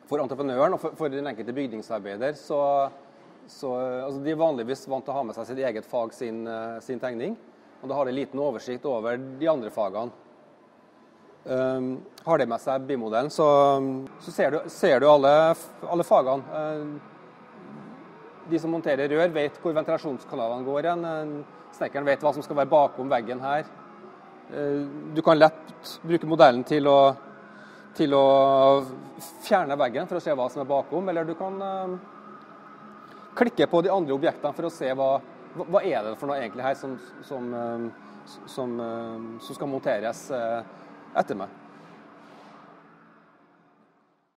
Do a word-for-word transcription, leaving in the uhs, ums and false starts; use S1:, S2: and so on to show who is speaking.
S1: for entreprenøren og for, for den enkelte bygningsarbeider, så, så altså de er vanligvis vant til å ha med seg sitt eget fag sin, sin tegning, og da har de liten oversikt over de andre fagene. Um, har de med seg bymodellen, så, så ser du, ser du alle, alle fagene. Uh, de som monterer rør vet hvor ventilasjonskanalene går igjen. Uh, snekkeren vet hva som skal være bakom veggen her. Uh, du kan lett bruke modellen til å, til å fjerne veggen for å se hva som er bakom, eller du kan uh, klikke på de andre objektene for å se hva, hva er det for noe egentlig her som, som, uh, som, uh, som skal monteres uh, etter meg.